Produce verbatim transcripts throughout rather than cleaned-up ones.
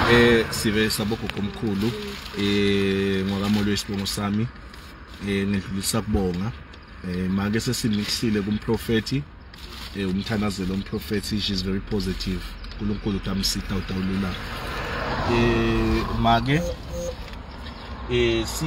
Eh sive saboko komkhulu eh ngokamolo wesibongo sami eh ngidlulisa kubonga eh make sesimixile kumprofeti eh umthanazelo umprofeti she is very positive uNkulunkulu utamsitha utawulula eh make eh si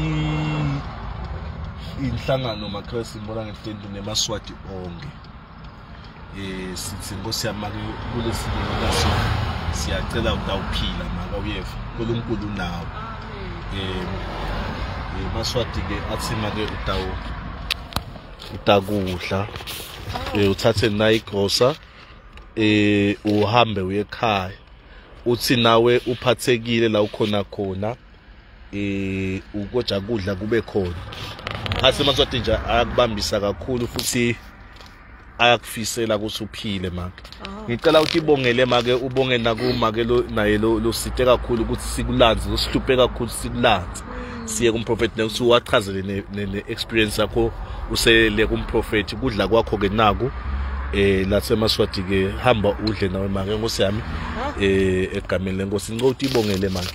inhlangano Makhelwane Simbona Ngetento nemaswati onke eh sithi Nkosi yami kulesinikelaso siyacela utawuphila maka uyeva uNkulunkulu nawo eh maswati ke athi make utawu utakudla eh uthathe nayi grosa eh uhambe uye ekhaya uthi nawe uphathekile la ukhona khona eh ukoja kudla kube khona athi maswati nje ayakubambisa kakhulu futhi ayakufisela ukuthi uphile make ngicela ukuthi ibongele make ubonge naku make lo naye lo site kakhulu ukuthi sikulanze lo sihluphe kakhulu sikulanze siye kumprofeti nokuthi wachazele ne experience yakho usele kumprofeti kudla kwakho ke naku eh lathe maswati ke hamba udle nawe make Nkosi yami eh egameni lenkosi ngicela ukuthi ibongele make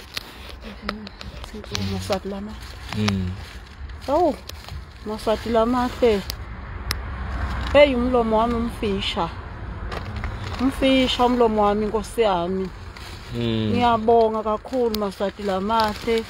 maswati lama mm oh maswati lama ke hey umlomo wami umfisha umfisha umlomo wami Nkosi yami ngiyabonga kakhulu maswati lamahle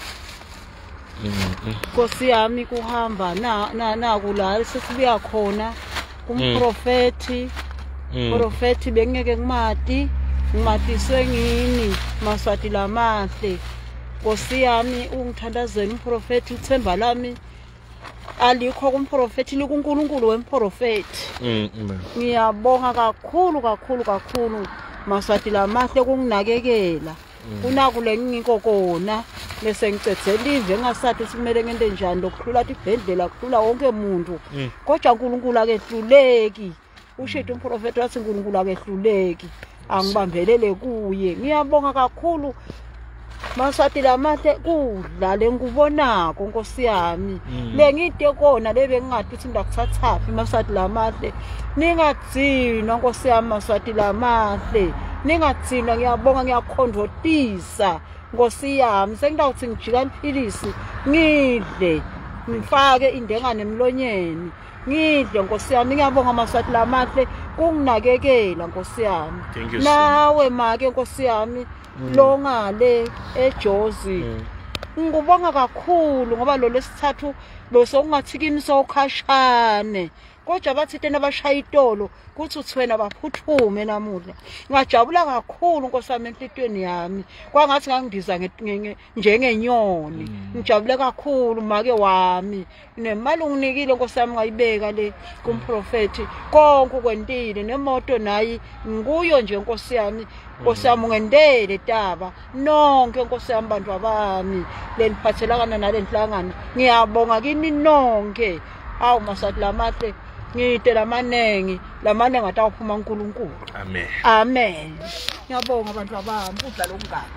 Nkosi yami kuhamba na na nakula sesibuya khona kumprofeti profeti bengeke ngimati ngimatiswe ngini maswati lamahle Nkosi yami ungithandazela umprofeti uthemba lami alikho kumprofeti likuNkulunkulu wemprofeti ngiyabonga kakhulu kakhulu kakhulu maswati lamahle kunginakekela kunakule ngikokona bese ngicethela ive ngasathi simele ngente njani lokuhlula ibhendlela kuhlula wonke umuntu kodwa uNkulunkulu akehluleki ushithe umprofeti wathi uNkulunkulu akehluleki angibambelele kuye ngiyabonga kakhulu maswati lamahle kudlale ngikubonako Nkosi yami le ngide kona lebe ngingathi uthi ndakuthathaphi maswati lamahle ningatsinwa Nkosi yami maswati lamahle ningatsinwa ngiyabonga ngiyakhondotisa Nkosi yami sengidawuthi ngijika liphilisi ngidle ngifake indengane emlonyeni ngidle Nkosi yami ngiyabonga maswati lamahle kunginakekela Nkosi yami nawe make Nkosi yami lo ngale eJozi ngikubonga kakhulu ngoba lo lesithathu lo sokungathikini sokhashane kodwa bathi tena bashaya itolo kuthi uthwena baphuthume namuhla ngajabula kakhulu Nkosi yami enhlitweni yami kwangathi ngangidiza njengenyoni ngijabule kakhulu make wami nemali unginikile Nkosi yami ngayibeka le kumprofeti konke kwentile nemoto nayi nguyo nje Nkosi yami Nkosi yami ungendele taba nonke Nkosi yami bantu abami leniphathelakana nalenhlangano ngiyabonga kini nonke awu maswati lamahle ngite lamanengi lamanengi atawuphuma uNkulunkulu amen amen ngiyabonga abantu abami kudla lokungaka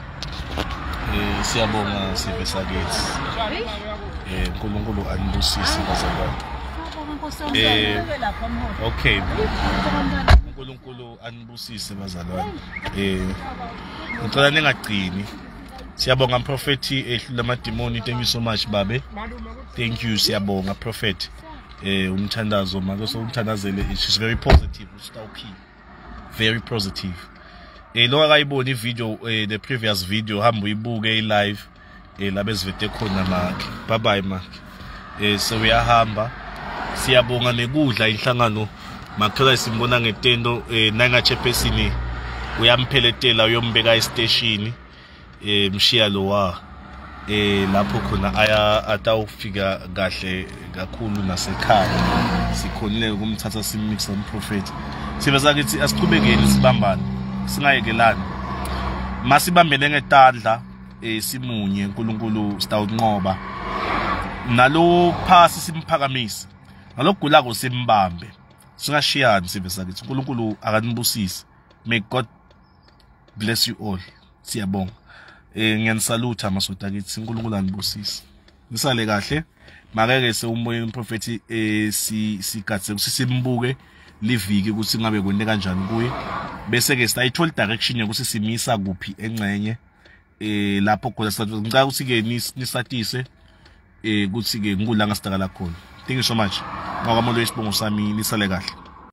eh siyabonga sive sakithi eh uNkulunkulu anibusise bazalwane eh okay uNkulunkulu anibusise bazalwane eh ngicela ningagcini siyabonga mprofeti ehlula amademoni thank you so much babe thank you siyabonga prophet eh umthandazo make so umthandazele she's very positive usitawuphi very positive eh lo akayibona ivideo eh the previous video hamba uyibuke i live eh labezivete khona make bye bye make eh so uyahamba siyabonga nekudla inhlangano Makhelwane Simbona Ngetento eh nangachephesini uyampheletela uyombeka estation eh mshiya lo wa eh lapho khona aya atawufika kahle kakhulu nasekhaya sikhonile ukumthatha simmixa umprofeti sibe sakithi asiqhubekeni sibambane singayekelani masibambele ngetandla eh simunye uNkulunkulu sitawunqoba nalo phasi simphakamise ngalogulako simbambe singashiyani sibe sakithi uNkulunkulu akanibusise may God bless you all siyabonga eh ngiyanisalutha maswati akithi uNkulunkulu anibusise nisale kahle makeke sewumoya umprofeti eh si sigatse sisimbuke liviki ukuthi ngabe kwende kanjani kuye bese ke sitayithola direction yokuthi simisa kuphi engcenye eh lapho khona ngicela ukuthi ke nisatise eh kuthi ke ngikula ngasitaka la khona. Thank you so much. Ngakwamondo isibongo sami nisale kahle.